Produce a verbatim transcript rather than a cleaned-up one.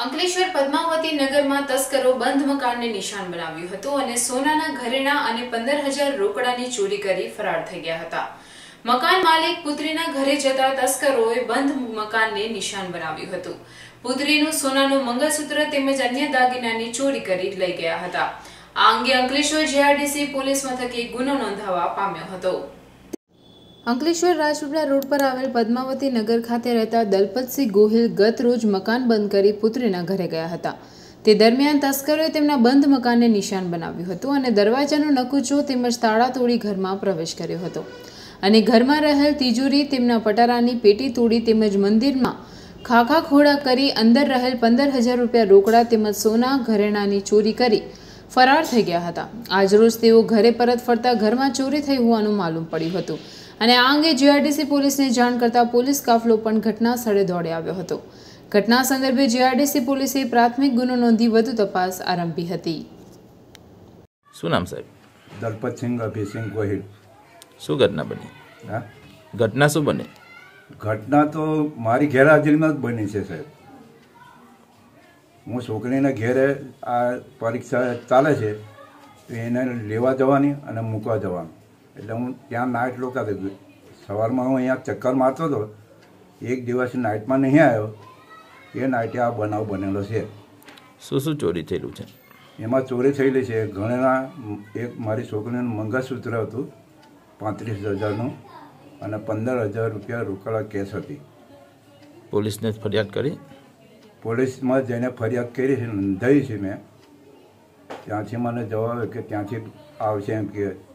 અંકલેશ્વર પદ્માવતી નગરમાં તસ્કરો બંધ મકાનને નિશાન બનાવ્યું હતું અને સોનાના ઘરેણા અને પંદર હજાર રોકડાની ચોરી કરી ફરાર થઈ ગયા હતા। મકાન માલિક પુત્રીના ઘરે જતા તસ્કરોએ બંધ મકાનને નિશાન બનાવ્યું હતું। પુત્રીનું સોનાનું મંગળસૂત્ર તેમજ અન્ય દાગીનાની ચોરી કરી લઈ ગયા હતા। આ અંગે અંકલેશ્વર જીઆરડીસી પોલીસ મથકે ગુનો નોંધાવા પામ્યો હતો। અંકલેશ્વર રાજપીપળા રોડ પર આવેલ પદ્માવતી નગર ખાતે રહેતા દલપતસિંહ ગોહિલ ગત રોજ મકાન બંધ કરી પુત્રીના ઘરે ગયા હતા। તે દરમિયાન તસ્કરોએ તેમના બંધ મકાનને નિશાન બનાવ્યું હતું અને દરવાજાનો નકુચો તેમજ તાળા તોડી ઘરમાં પ્રવેશ કર્યો હતો અને ઘરમાં રહેલ તિજોરી તેમના પટારાની પેટી તોડી તેમજ મંદિરમાં ખાખા ખોડા કરી અંદર રહેલ પંદર હજાર રૂપિયા રોકડા તેમજ સોના ઘરેણાની ચોરી કરી ફરાર થઈ ગયા હતા। આજરોજ તેઓ ઘરે પરત ફરતા ઘરમાં ચોરી થઈ હોવાનું માલુમ પડ્યું હતું અને આ અંગે જીઆરડીસી પોલીસને જાણ કરતા પોલીસ કાફલો પણ ઘટના સ્થળે દોડી આવ્યો હતો। ઘટના સંદર્ભે જીઆરડીસી પોલીસે પ્રાથમિક ગુનો નોંધી વધુ તપાસ આરંભી હતી। શું નામ સાહેબ? દલપતસિંહ અભિસિંહ ગોહિલ। શું ઘટના બની? હા, ઘટના શું બની? ઘટના તો મારી ગેરહાજરીમાં જ બની છે સાહેબ। હું છોકરીના ઘેરે આ પરીક્ષા ચાલે છે તો એને લેવા જવાની અને મૂકવા જવાનું, એટલે હું ત્યાં નાઇટ રોકાતો હતો। સવારમાં હું અહીંયા ચક્કર મારતો હતો, એક દિવસ નાઇટમાં નહીં આવ્યો, એ નાઇટે આ બનાવ બનેલો છે। શું શું ચોરી થયેલું છે? એમાં ચોરી થયેલી છે ઘણા, એક મારી છોકરીનું મંગળસૂત્ર હતું પાંત્રીસ હજારનું અને પંદર હજાર રૂપિયા રોકડા કેશ હતી। પોલીસને ફરિયાદ કરી? પોલીસમાં જઈને ફરિયાદ કરી છે, નોંધાવી છે મેં। ત્યાંથી મને જવાબ કે ત્યાંથી આવશે એમ કે